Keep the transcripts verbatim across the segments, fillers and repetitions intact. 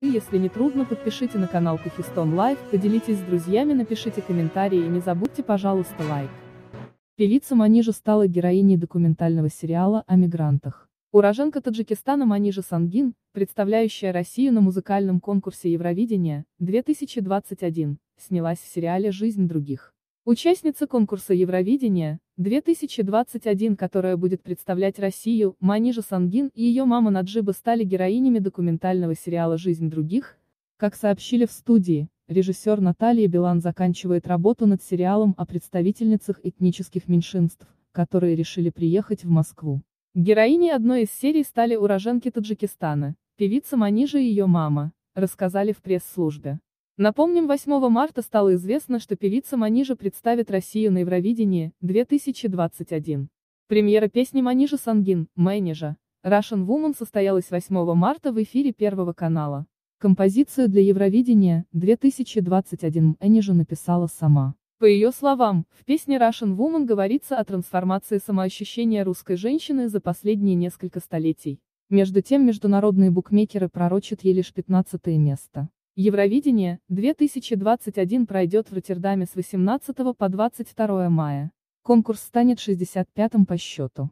Если не трудно, подпишите на канал Куфистон Лайв, поделитесь с друзьями, напишите комментарии и не забудьте, пожалуйста, лайк. Певица Манижа стала героиней документального сериала о мигрантах. Уроженка Таджикистана Манижа Сангин, представляющая Россию на музыкальном конкурсе Евровидения две тысячи двадцать один, снялась в сериале «Жизнь других». Участница конкурса Евровидения две тысячи двадцать один, которая будет представлять Россию, Манижа Сангин и ее мама Наджиба стали героинями документального сериала «Жизнь других». Как сообщили в студии, режиссер Наталья Билан заканчивает работу над сериалом о представительницах этнических меньшинств, которые решили приехать в Москву. Героиней одной из серий стали уроженки Таджикистана, певица Манижа и ее мама, рассказали в пресс-службе. Напомним, восьмого марта стало известно, что певица Манижа представит Россию на Евровидении две тысячи двадцать один. Премьера песни Манижа Сангин, «Манижа», Russian Woman состоялась восьмого марта в эфире Первого канала. Композицию для Евровидения две тысячи двадцать один Манижа написала сама. По ее словам, в песне Russian Woman говорится о трансформации самоощущения русской женщины за последние несколько столетий. Между тем, международные букмекеры пророчат ей лишь пятнадцатое место. Евровидение две тысячи двадцать один пройдет в Роттердаме с восемнадцатого по двадцать второе мая. Конкурс станет шестьдесят пятым по счету.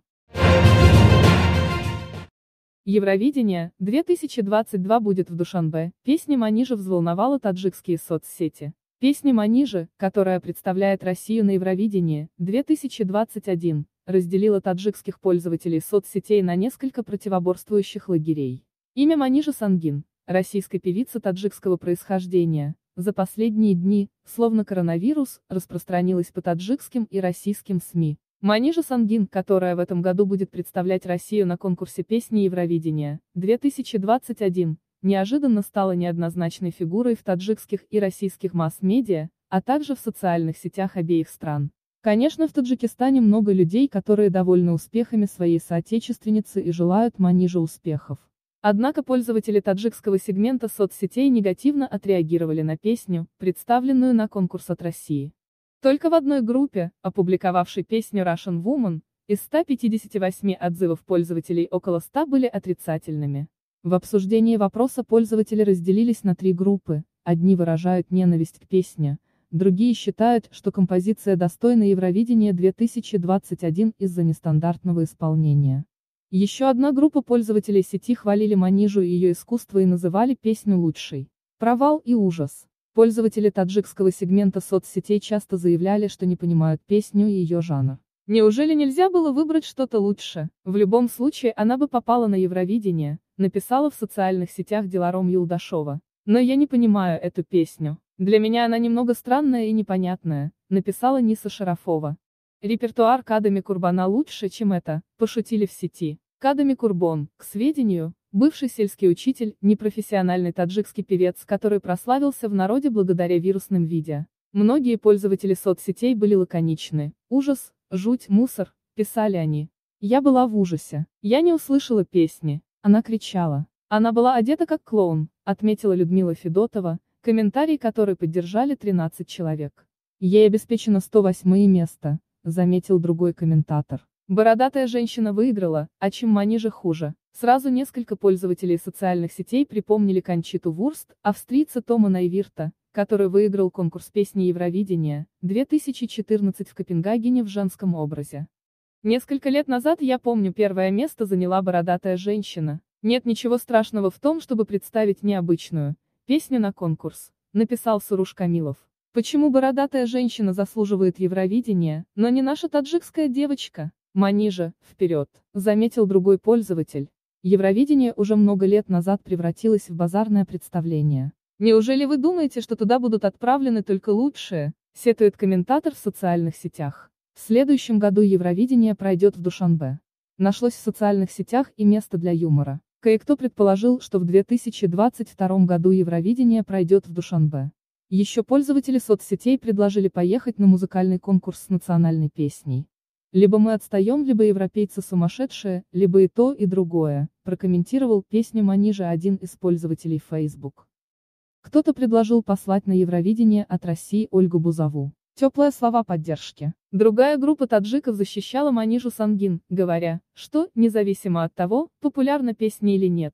Евровидение две тысячи двадцать два будет в Душанбе. Песня Манижа взволновала таджикские соцсети. Песня Манижи, которая представляет Россию на Евровидении две тысячи двадцать один, разделила таджикских пользователей соцсетей на несколько противоборствующих лагерей. Имя Манижа Сангин, российской певицы таджикского происхождения, за последние дни, словно коронавирус, распространилась по таджикским и российским СМИ. Манижа Сангин, которая в этом году будет представлять Россию на конкурсе песни Евровидения две тысячи двадцать один, неожиданно стала неоднозначной фигурой в таджикских и российских масс-медиа, а также в социальных сетях обеих стран. Конечно, в Таджикистане много людей, которые довольны успехами своей соотечественницы и желают Маниже успехов. Однако пользователи таджикского сегмента соцсетей негативно отреагировали на песню, представленную на конкурс от России. Только в одной группе, опубликовавшей песню Russian Woman, из ста пятидесяти восьми отзывов пользователей около ста были отрицательными. В обсуждении вопроса пользователи разделились на три группы: одни выражают ненависть к песне, другие считают, что композиция достойна Евровидения две тысячи двадцать один из-за нестандартного исполнения. Еще одна группа пользователей сети хвалили Манижу и ее искусство и называли песню лучшей. Провал и ужас. Пользователи таджикского сегмента соцсетей часто заявляли, что не понимают песню и ее жанр. Неужели нельзя было выбрать что-то лучше? В любом случае она бы попала на Евровидение, написала в социальных сетях Диларом Юлдашова. Но я не понимаю эту песню. Для меня она немного странная и непонятная, написала Ниса Шарафова. Репертуар Кадами Курбана лучше, чем это, пошутили в сети. Кадами Курбон, к сведению, бывший сельский учитель, непрофессиональный таджикский певец, который прославился в народе благодаря вирусным видео. Многие пользователи соцсетей были лаконичны. Ужас, жуть, мусор, писали они. Я была в ужасе. Я не услышала песни. Она кричала. Она была одета как клоун, отметила Людмила Федотова, комментарий которой поддержали тринадцать человек. Ей обеспечено сто восьмое место, заметил другой комментатор. Бородатая женщина выиграла, а чем Манижа хуже. Сразу несколько пользователей социальных сетей припомнили Кончиту Вурст, австрийца Тома Найвирта, который выиграл конкурс песни Евровидения две тысячи четырнадцать в Копенгагене в женском образе. Несколько лет назад, я помню, первое место заняла бородатая женщина. Нет ничего страшного в том, чтобы представить необычную песню на конкурс, написал Суруш Камилов. Почему бородатая женщина заслуживает Евровидения, но не наша таджикская девочка? Манижа, вперед, заметил другой пользователь. Евровидение уже много лет назад превратилось в базарное представление. Неужели вы думаете, что туда будут отправлены только лучшие? Сетует комментатор в социальных сетях. В следующем году Евровидение пройдет в Душанбе. Нашлось в социальных сетях и место для юмора. Кое-кто предположил, что в две тысячи двадцать втором году Евровидение пройдет в Душанбе. Еще пользователи соцсетей предложили поехать на музыкальный конкурс с национальной песней. Либо мы отстаем, либо европейцы сумасшедшие, либо и то, и другое, прокомментировал песню Манижа один из пользователей Facebook. Кто-то предложил послать на Евровидение от России Ольгу Бузову. Теплые слова поддержки. Другая группа таджиков защищала Манижу Сангин, говоря, что, независимо от того, популярна песня или нет,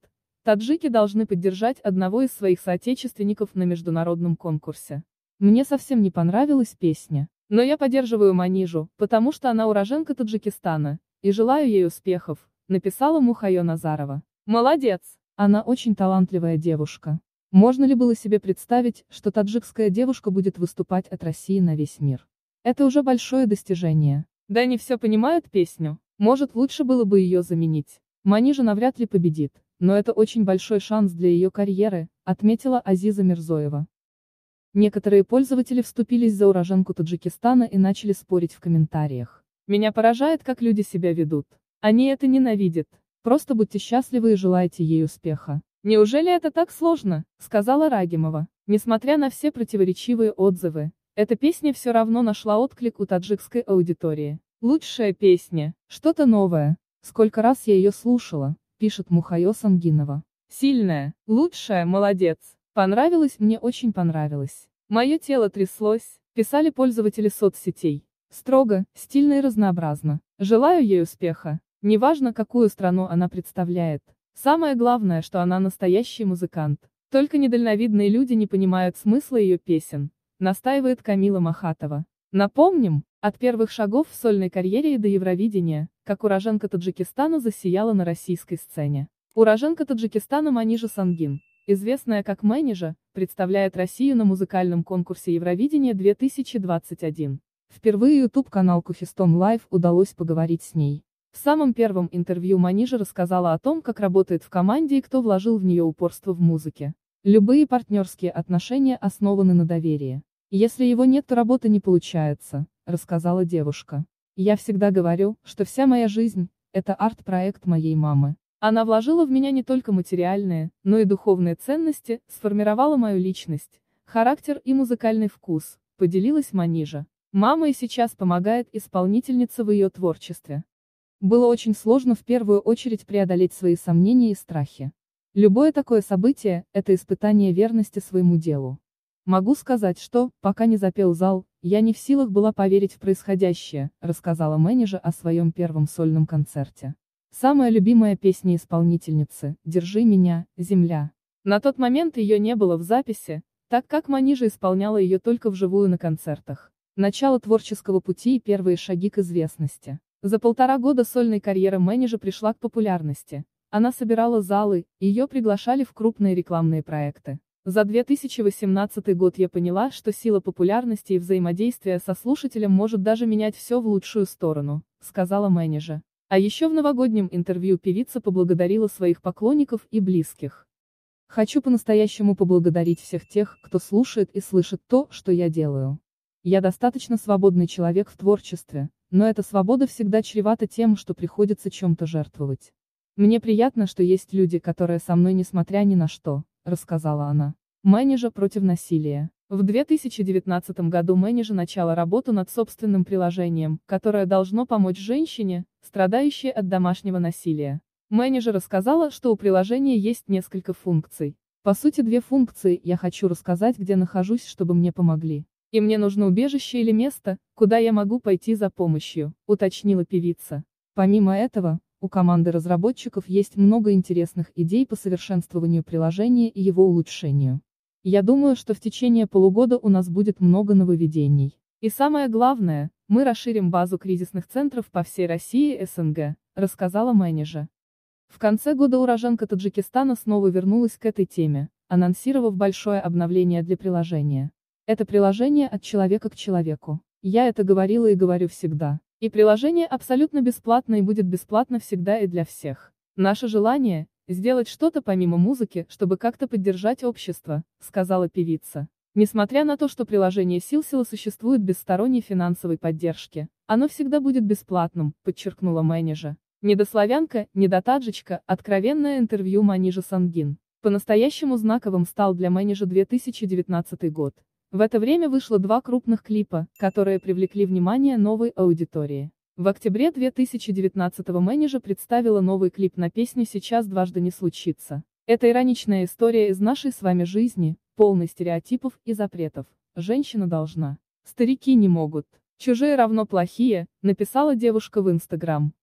Таджики должны поддержать одного из своих соотечественников на международном конкурсе. Мне совсем не понравилась песня. Но я поддерживаю Манижу, потому что она уроженка Таджикистана, и желаю ей успехов, написала Мухайо Назарова. Молодец! Она очень талантливая девушка. Можно ли было себе представить, что таджикская девушка будет выступать от России на весь мир? Это уже большое достижение. Да не все понимают песню. Может, лучше было бы ее заменить. Манижа навряд ли победит, но это очень большой шанс для ее карьеры, отметила Азиза Мирзоева. Некоторые пользователи вступились за уроженку Таджикистана и начали спорить в комментариях. Меня поражает, как люди себя ведут. Они это ненавидят. Просто будьте счастливы и желайте ей успеха. Неужели это так сложно, сказала Рагимова. Несмотря на все противоречивые отзывы, эта песня все равно нашла отклик у таджикской аудитории. Лучшая песня, что-то новое. Сколько раз я ее слушала, пишет Мухайо Сангинова. Сильная, лучшая, молодец. Понравилось, мне очень понравилось. Мое тело тряслось, писали пользователи соцсетей. Строго, стильно и разнообразно. Желаю ей успеха. Неважно, какую страну она представляет. Самое главное, что она настоящий музыкант. Только недальновидные люди не понимают смысла ее песен, настаивает Камила Махатова. Напомним, от первых шагов в сольной карьере и до Евровидения, как уроженка Таджикистана засияла на российской сцене. Уроженка Таджикистана Манижа Сангин, известная как Манижа, представляет Россию на музыкальном конкурсе Евровидения две тысячи двадцать один. Впервые YouTube-канал Кухистом Лайв удалось поговорить с ней. В самом первом интервью Манижа рассказала о том, как работает в команде и кто вложил в нее упорство в музыке. Любые партнерские отношения основаны на доверии. Если его нет, то работа не получается, рассказала девушка. Я всегда говорю, что вся моя жизнь – это арт-проект моей мамы. Она вложила в меня не только материальные, но и духовные ценности, сформировала мою личность, характер и музыкальный вкус, поделилась Манижа. Мама и сейчас помогает исполнительнице в ее творчестве. Было очень сложно в первую очередь преодолеть свои сомнения и страхи. Любое такое событие – это испытание верности своему делу. Могу сказать, что, пока не запел зал, я не в силах была поверить в происходящее, рассказала Манижа о своем первом сольном концерте. Самая любимая песня исполнительницы – «Держи меня, земля». На тот момент ее не было в записи, так как Манижа исполняла ее только вживую на концертах. Начало творческого пути и первые шаги к известности. За полтора года сольной карьеры Манижа пришла к популярности. Она собирала залы, ее приглашали в крупные рекламные проекты. За две тысячи восемнадцатый год я поняла, что сила популярности и взаимодействия со слушателем может даже менять все в лучшую сторону, сказала Манижа. А еще в новогоднем интервью певица поблагодарила своих поклонников и близких. Хочу по-настоящему поблагодарить всех тех, кто слушает и слышит то, что я делаю. Я достаточно свободный человек в творчестве, но эта свобода всегда чревата тем, что приходится чем-то жертвовать. Мне приятно, что есть люди, которые со мной несмотря ни на что, рассказала она. Манижа против насилия. В две тысячи девятнадцатом году Манижа начала работу над собственным приложением, которое должно помочь женщине, страдающей от домашнего насилия. Манижа рассказала, что у приложения есть несколько функций. По сути, две функции: я хочу рассказать, где нахожусь, чтобы мне помогли. И мне нужно убежище или место, куда я могу пойти за помощью, уточнила певица. Помимо этого, у команды разработчиков есть много интересных идей по совершенствованию приложения и его улучшению. Я думаю, что в течение полугода у нас будет много нововведений. И самое главное, мы расширим базу кризисных центров по всей России и СНГ, рассказала Манижа. В конце года уроженка Таджикистана снова вернулась к этой теме, анонсировав большое обновление для приложения. Это приложение от человека к человеку. Я это говорила и говорю всегда. И приложение абсолютно бесплатно и будет бесплатно всегда и для всех. Наше желание – сделать что-то помимо музыки, чтобы как-то поддержать общество, сказала певица. Несмотря на то, что приложение Силсила существует без сторонней финансовой поддержки, оно всегда будет бесплатным, подчеркнула Манижа. Недославянка, недотаджичка, откровенное интервью Манижа Сангин. По-настоящему знаковым стал для Манижа две тысячи девятнадцатый год. В это время вышло два крупных клипа, которые привлекли внимание новой аудитории. В октябре две тысячи девятнадцатого Манижа представила новый клип на песню «Сейчас дважды не случится». Это ироничная история из нашей с вами жизни, полной стереотипов и запретов. Женщина должна. Старики не могут. Чужие равно плохие, написала девушка в Инстаграм.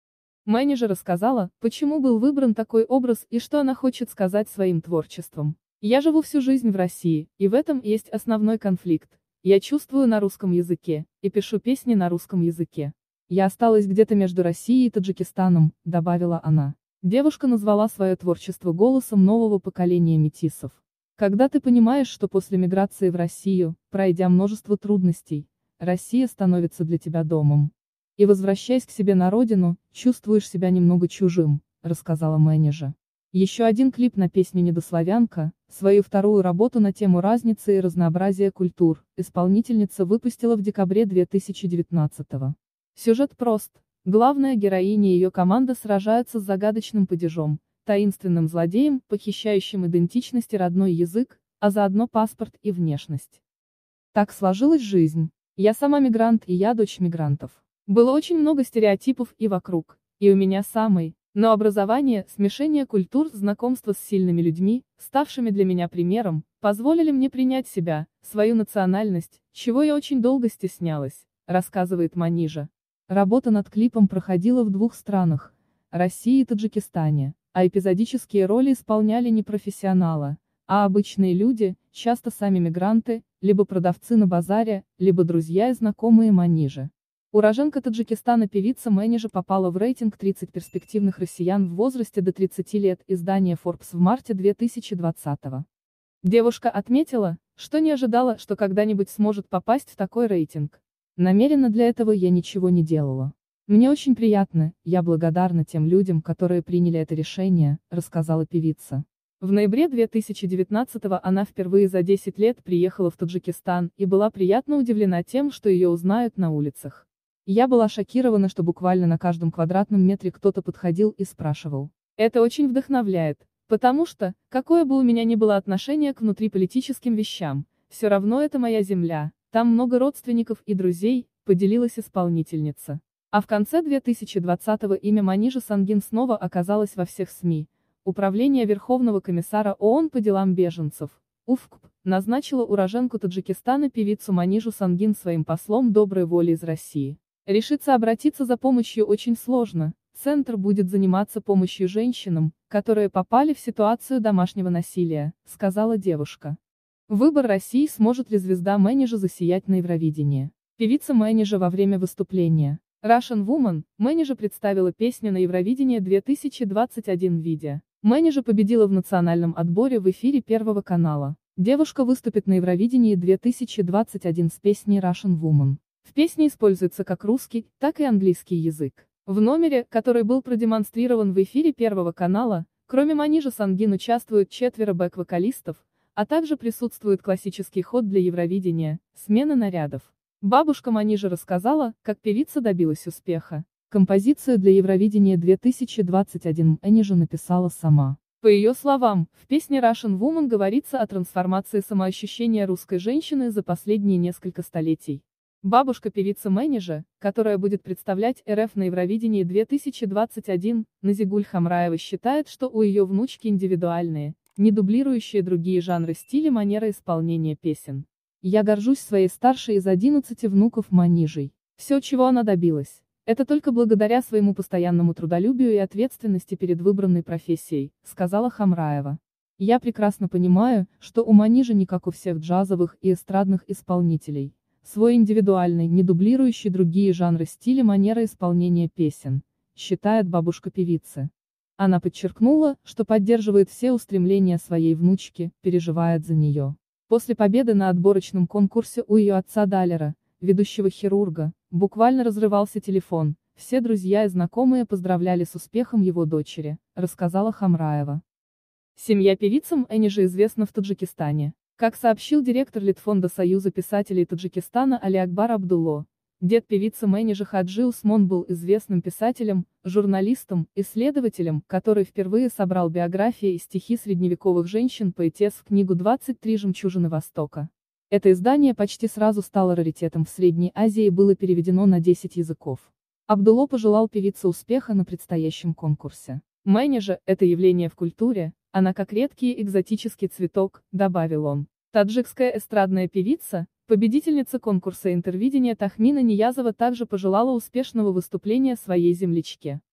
Менеджер рассказала, почему был выбран такой образ и что она хочет сказать своим творчеством. «Я живу всю жизнь в России, и в этом есть основной конфликт. Я чувствую на русском языке, и пишу песни на русском языке. Я осталась где-то между Россией и Таджикистаном», — добавила она. Девушка назвала свое творчество голосом нового поколения метисов. Когда ты понимаешь, что после миграции в Россию, пройдя множество трудностей, Россия становится для тебя домом. И возвращаясь к себе на родину, чувствуешь себя немного чужим, рассказала менеджер. Еще один клип на песню «Недославянка», свою вторую работу на тему разницы и разнообразия культур, исполнительница выпустила в декабре две тысячи девятнадцатого. Сюжет прост. Главная героиня и ее команда сражаются с загадочным падежом, таинственным злодеем, похищающим идентичность и родной язык, а заодно паспорт и внешность. Так сложилась жизнь. Я сама мигрант и я дочь мигрантов. Было очень много стереотипов и вокруг, и у меня самой, но образование, смешение культур, знакомство с сильными людьми, ставшими для меня примером, позволили мне принять себя, свою национальность, чего я очень долго стеснялась, рассказывает Манижа. Работа над клипом проходила в двух странах – России и Таджикистане, а эпизодические роли исполняли не профессионалы, а обычные люди, часто сами мигранты, либо продавцы на базаре, либо друзья и знакомые Манижи. Уроженка Таджикистана певица Менежа попала в рейтинг тридцать перспективных россиян в возрасте до тридцати лет издания Forbes в марте две тысячи двадцатого. Девушка отметила, что не ожидала, что когда-нибудь сможет попасть в такой рейтинг. Намеренно для этого я ничего не делала. Мне очень приятно, я благодарна тем людям, которые приняли это решение, рассказала певица. В ноябре две тысячи девятнадцатого она впервые за десять лет приехала в Таджикистан и была приятно удивлена тем, что ее узнают на улицах. Я была шокирована, что буквально на каждом квадратном метре кто-то подходил и спрашивал. Это очень вдохновляет, потому что, какое бы у меня ни было отношение к внутриполитическим вещам, все равно это моя земля, там много родственников и друзей, поделилась исполнительница. А в конце две тысячи двадцатого имя Манижа Сангин снова оказалось во всех СМИ. Управление Верховного комиссара ООН по делам беженцев, УФКП, назначило уроженку Таджикистана певицу Манижу Сангин своим послом доброй воли из России. Решиться обратиться за помощью очень сложно, центр будет заниматься помощью женщинам, которые попали в ситуацию домашнего насилия, сказала девушка. Выбор России, сможет ли звезда Менежа засиять на Евровидении. Певица Менежа во время выступления Russian Woman, Менежа представила песню на Евровидении две тысячи двадцать один в виде. Менежа победила в национальном отборе в эфире Первого канала. Девушка выступит на Евровидении две тысячи двадцать один с песней Russian Woman. В песне используется как русский, так и английский язык. В номере, который был продемонстрирован в эфире Первого канала, кроме Манижа Сангин участвуют четверо бэк-вокалистов, а также присутствует классический ход для Евровидения, смена нарядов. Бабушка Манижа рассказала, как певица добилась успеха. Композицию для Евровидения две тысячи двадцать один Манижа написала сама. По ее словам, в песне Russian Woman говорится о трансформации самоощущения русской женщины за последние несколько столетий. Бабушка певицы Менежа, которая будет представлять РФ на Евровидении две тысячи двадцать один, Назигуль Хамраева считает, что у ее внучки индивидуальные, не дублирующие другие жанры стиля манера исполнения песен. Я горжусь своей старшей из одиннадцати внуков Манижей. Все, чего она добилась, это только благодаря своему постоянному трудолюбию и ответственности перед выбранной профессией, сказала Хамраева. Я прекрасно понимаю, что у Манижи не как у всех джазовых и эстрадных исполнителей. Свой индивидуальный, не дублирующий другие жанры стиля манера исполнения песен, считает бабушка певицы. Она подчеркнула, что поддерживает все устремления своей внучки, переживает за нее. После победы на отборочном конкурсе у ее отца Далера, ведущего хирурга, буквально разрывался телефон, все друзья и знакомые поздравляли с успехом его дочери, рассказала Хамраева. Семья певицы Менежа известна в Таджикистане. Как сообщил директор Литфонда Союза писателей Таджикистана Али Акбар Абдулло, дед певицы Менежа Хаджи Усмон был известным писателем, журналистом, исследователем, который впервые собрал биографии и стихи средневековых женщин-поэтесс в книгу «двадцать три жемчужины Востока». Это издание почти сразу стало раритетом в Средней Азии и было переведено на десять языков. Абдулло пожелал певице успеха на предстоящем конкурсе. Менежа – это явление в культуре, она как редкий экзотический цветок, добавил он. Таджикская эстрадная певица, победительница конкурса интервидения Тахмина Ниязова также пожелала успешного выступления своей землячке.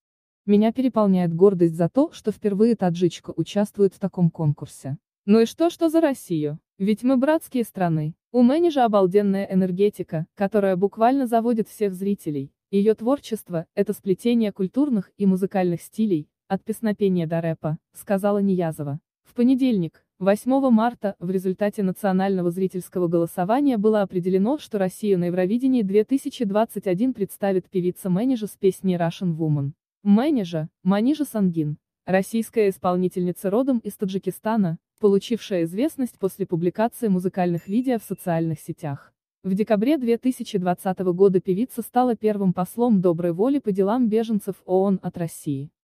Меня переполняет гордость за то, что впервые таджичка участвует в таком конкурсе. Ну и что, что за Россию? Ведь мы братские страны. У Мэни же обалденная энергетика, которая буквально заводит всех зрителей. Ее творчество – это сплетение культурных и музыкальных стилей, от песнопения до рэпа, сказала Ниязова. В понедельник, восьмого марта, в результате национального зрительского голосования было определено, что Россию на Евровидении две тысячи двадцать один представит певица Мэнижа с песней Russian Woman. Мэнижа, Манижа Сангин, российская исполнительница родом из Таджикистана, получившая известность после публикации музыкальных видео в социальных сетях. В декабре две тысячи двадцатого года певица стала первым послом доброй воли по делам беженцев ООН от России.